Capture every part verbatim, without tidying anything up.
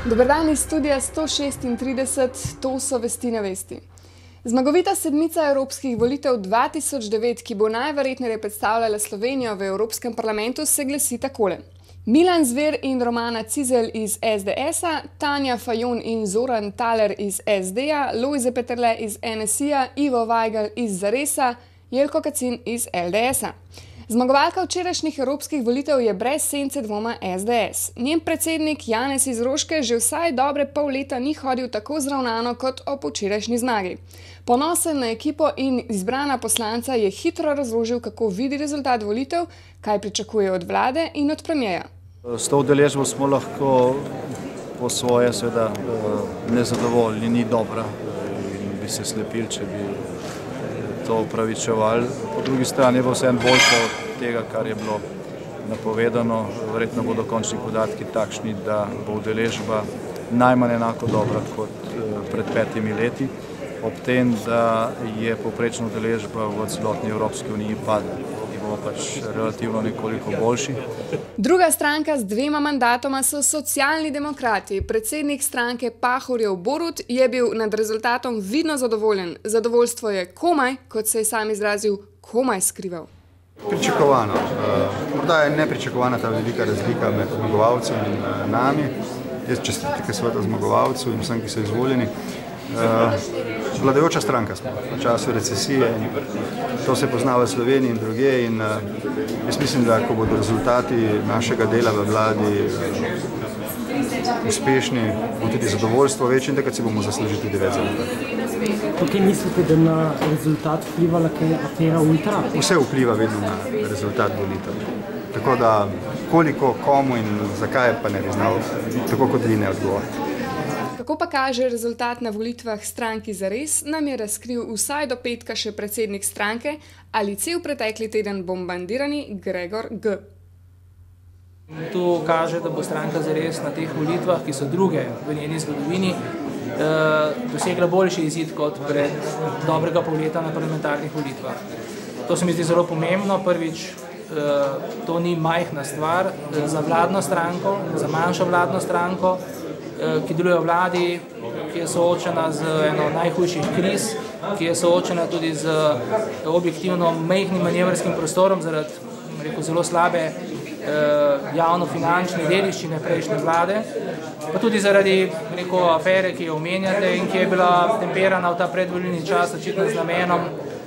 Dober dan iz studia sto šestintrideset, to so Vesti na vesti. Zmagovita sedmica evropskih volitev dva tisoč devet, ki bo najverjetneje predstavljala Slovenijo v Evropskem parlamentu, se glasi takole. Milan Zver in Romana Cizelj iz es de es-a, Tanja Fajon in Zoran Thaler iz es de-ja, Lojze Peterle iz en es i-ja, Ivo Vajgl iz Zaresa, Jelko Kacin iz el de es-a. Zmagovalka včerajšnjih evropskih volitev je brez sence dvoma es de es. Njen predsednik Janez iz Roške že vsaj dobre pol leta ni hodil tako zravnano kot ob včerajšnji zmagi. Ponosen na ekipo in izbrana poslanca je hitro razložil, kako vidi rezultat volitev, kaj pričakuje od vlade in od premierja. S to udeležbo smo lahko po svoje seveda nezadovoljni, ni dobra in bi se slepili, če bi to upravičevali. Po drugi strani je bo vseeno boljše od tega, kar je bilo napovedano. Verjetno bodo končni podatki takšni, da bo udeležba najmanj enako dobra kot pred petimi leti, ob tem, da je povprečna udeležba v celotni Evropski uniji padla. Bomo pač relativno nekoliko boljši. Druga stranka z dvema mandatoma so Socialni demokrati. Predsednik stranke Pahorjev Borut je bil nad rezultatom vidno zadovoljen. Zadovoljstvo je komaj, kot se je sam izrazil, komaj skrival. Pričakovano. Morda je nepričakovana ta velika razlika med zmagovalcem in nami. Jaz čestitke seveda zmagovalcu in vsem, ki so izvoljeni. Vladajoča stranka smo v času recesije in to se pozna v Sloveniji in drugje in jaz mislim, da ko bodo rezultati našega dela v vladi uspešni, bo tudi zadovoljstvo večje in takrat si bomo zaslužili tudi več rezultatov. Tukaj mislite, da na rezultat vplivala kaj afera Ultra? Vse vpliva vedno na rezultat volitev. Tako da koliko, komu in zakaj pa ne bi znal, tako kot vi ne odgovoriti. Kako pa kaže rezultat na volitvah stranki Zares, nam je razkril vsaj do petka še predsednik stranke ali cel pretekli teden bombardirani Gregor G. To kaže, da bo stranka Zares na teh volitvah, ki so druge v njeni zgodovini, dosegla boljši izid kot pred dobrega pol leta na parlamentarnih volitvah. To se mi zdi zelo pomembno. Prvič, to ni majhna stvar za vladno stranko, za manjšo vladno stranko, ki deluje v vladi, ki je soočena z eno najhujših kriz, ki je soočena tudi z objektivno majhnim manevrskim prostorom zaradi, rekel, zelo slabe javnofinančne dediščine prejšnje vlade, pa tudi zaradi, rekel, afere, ki jo omenjate in ki je bila temperana v ta predvolilni čas očitno z namenom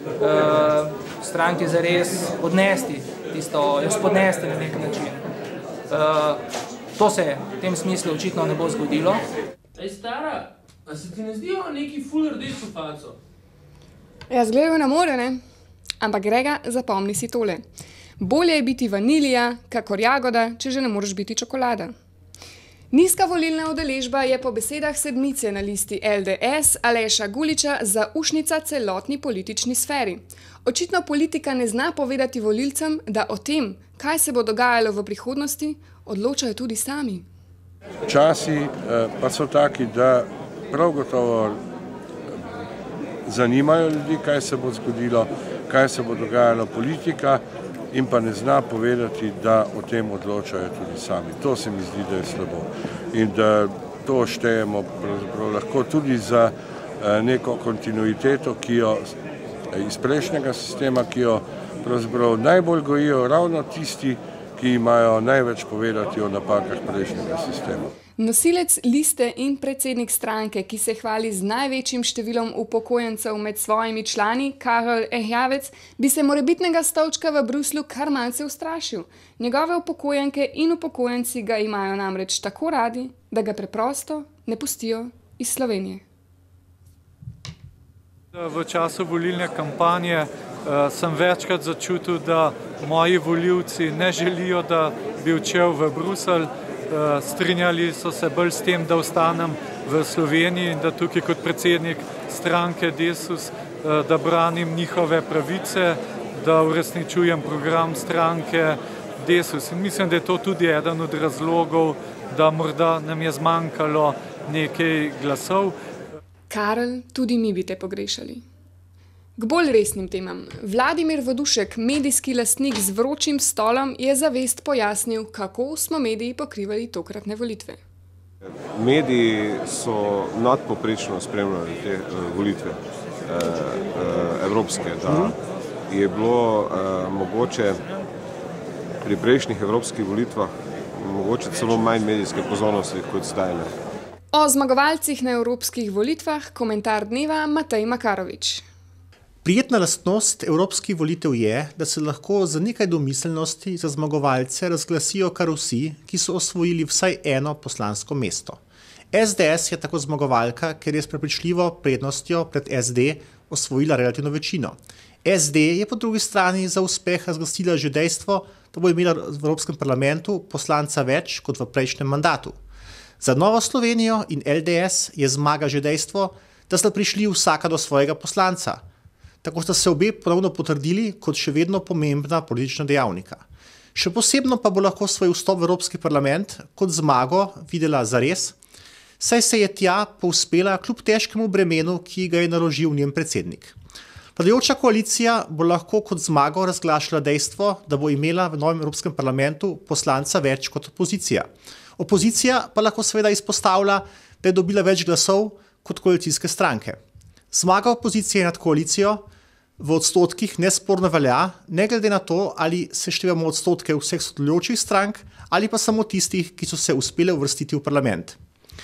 stranki Zares odnesti tisto, jo spodnesti na nek način. To se v tem smislu očitno ne bo zgodilo. Ej, stara, a se ti ne zdijo neki ful rdečo faco? Ja, zgledajo na more, ne? Ampak Grega, zapomni si tole. Bolje je biti vanilija, kakor jagoda, če že ne moreš biti čokolada. Nizka volilna udeležba je po besedah sedmice na listi el de es Aleša Guliča zaušnica celotni politični sferi. Očitno politika ne zna povedati volilcem, da o tem, kaj se bo dogajalo v prihodnosti, odločajo tudi sami. Časi pa so taki, da prav gotovo zanimajo ljudi, kaj se bo zgodilo, kaj se bo dogajalo politika in pa ne zna povedati, da o tem odločajo tudi sami. To se mi zdi, da je slabo in da to štejemo pravzaprav lahko tudi za neko kontinuiteto, ki jo iz prejšnjega sistema, ki jo pravzaprav najbolj gojijo ravno tisti, ki imajo največ povedati o napakah prejšnjega sistema. Nosilec liste in predsednik stranke, ki se hvali z največjim številom upokojencev med svojimi člani, Karel Erjavec, bi se morebitnega stolčka v Bruslju kar malce ustrašil. Njegove upokojenke in upokojenci ga imajo namreč tako radi, da ga preprosto ne pustijo iz Slovenije. V času volilne kampanje sem večkrat začutil, da moji volivci ne želijo, da bi odšel v Bruselj. Strinjali so se bolj s tem, da ostanem v Sloveniji in da tukaj kot predsednik stranke Desus, da branim njihove pravice, da uresničujem program stranke Desus. In mislim, da je to tudi eden od razlogov, da morda nam je zmanjkalo nekaj glasov. Karel, tudi mi bi te pogrešali. K bolj resnim temam. Vladimir Vodušek, medijski lastnik z vročim stolom, je za Vest pojasnil, kako smo mediji pokrivali tokratne volitve. Mediji so nadpoprečno spremljali te volitve evropske, da je bilo mogoče pri prejšnjih evropskih volitvah mogoče celo manj medijske pozornosti kot zdaj. O zmagovalcih na evropskih volitvah komentar dneva Matej Makarovič. Prijetna lastnost evropskih volitev je, da se lahko za nekaj domiselnosti za zmagovalce razglasijo kar vsi, ki so osvojili vsaj eno poslansko mesto. es de es je tako zmagovalka, ker je s prepričljivo prednostjo pred es de osvojila relativno večino. es de je po drugi strani za uspeh razglasila že dejstvo, da bo imela v Evropskem parlamentu poslanca več kot v prejšnjem mandatu. Za Novo Slovenijo in el de es je zmaga že dejstvo, da sta prišli vsaka do svojega poslanca. Tako sta se obe ponovno potrdili kot še vedno pomembna politična dejavnika. Še posebno pa bo lahko svoj vstop v Evropski parlament kot zmago videla zares, saj se je tja povzpela kljub težkemu bremenu, ki ga je naložil njen predsednik. Vladajoča koalicija bo lahko kot zmago razglašala dejstvo, da bo imela v novem Evropskem parlamentu poslanca več kot opozicija. Opozicija pa lahko seveda izpostavlja, da je dobila več glasov kot koalicijske stranke. Zmaga opozicije nad koalicijo v odstotkih nesporno velja, ne glede na to, ali seštevamo odstotke vseh sodelujočih strank ali pa samo tistih, ki so se uspele uvrstiti v parlament.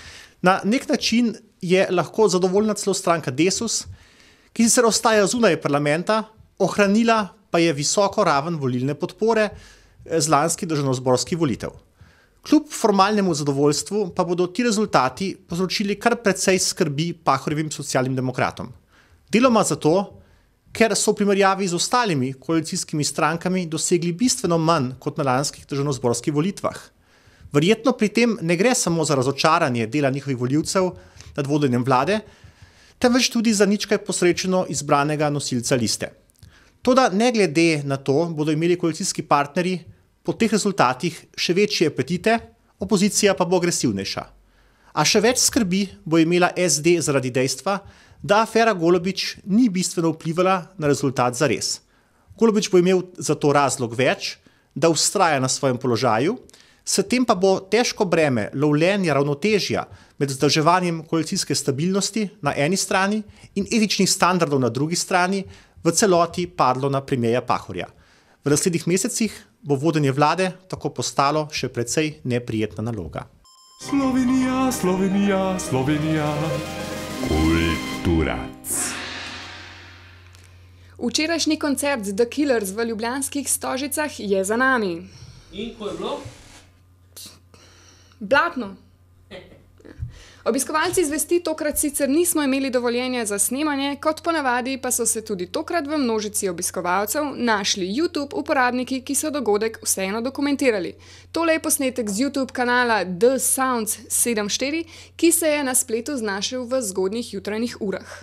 Na nek način je lahko zadovoljna celo stranka Desus, ki sicer ostaja zunaj parlamenta, ohranila pa je visoko raven volilne podpore z lanskih državnozborskih volitev. Kljub formalnemu zadovoljstvu pa bodo ti rezultati povzročili kar precej skrbi Pahorjevim socialnim demokratom. Deloma zato, ker so v primerjavi z ostalimi koalicijskimi strankami dosegli bistveno manj kot na lanskih državnozborskih volitvah. Verjetno pri tem ne gre samo za razočaranje dela njihovih volivcev nad vodenjem vlade, temveč tudi za nič kaj posrečeno izbranega nosilca liste. Toda ne glede na to bodo imeli koalicijski partnerji po teh rezultatih še večje apetite, opozicija pa bo agresivnejša. A še več skrbi bo imela es de zaradi dejstva, da afera Golobič ni bistveno vplivala na rezultat zares. Golobič bo imel zato razlog več, da vztraja na svojem položaju, s tem pa bo težko breme lovljenja ravnotežja med vzdrževanjem koalicijske stabilnosti na eni strani in etičnih standardov na drugi strani v celoti padlo na premierja Pahorja. V naslednjih mesecih bo vodenje vlade tako postalo še precej neprijetna naloga. Slovenija, Slovenija, Slovenija. Kulturac. Včerajšnji koncert The Killers v ljubljanskih Stožicah je za nami. In ko je bilo? Blatno. Obiskovalci zvesti tokrat sicer nismo imeli dovoljenja za snemanje, kot ponavadi pa so se tudi tokrat v množici obiskovalcev našli YouTube uporabniki, ki so dogodek vseeno dokumentirali. Tole je posnetek z YouTube kanala The Sounds sedem štiri, ki se je na spletu znašel v zgodnjih jutranjih urah.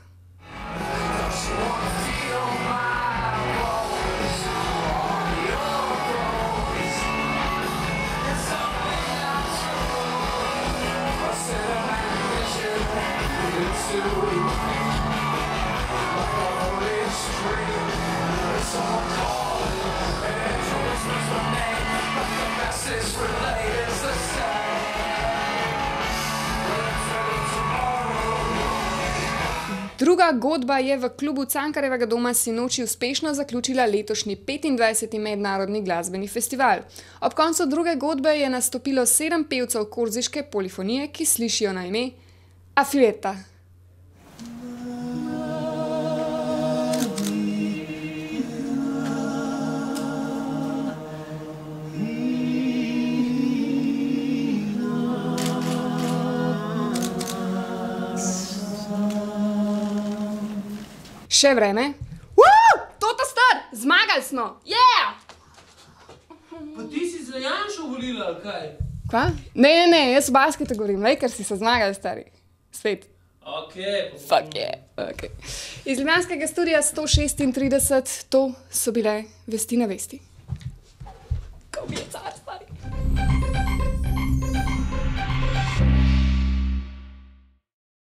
Druga godba je v klubu Cankarjevega doma sinoči uspešno zaključila letošnji petindvajseti mednarodni glasbeni festival. Ob koncu druge godbe je nastopilo sedem pevcev korziške polifonije, ki slišijo na ime Afileta. Še vreme. Woo! Toto star! Zmagali smo! Yeah! Pa ti si za Janšo volila, ali kaj? Kva? Ne, ne, ne, jaz v basketu govorim, lej, ker si se zmagali, stari. Svet. Ok. Fuck yeah. Okay. Iz ljubljanskega studia sto šestintrideset, to so bile Vesti na vesti.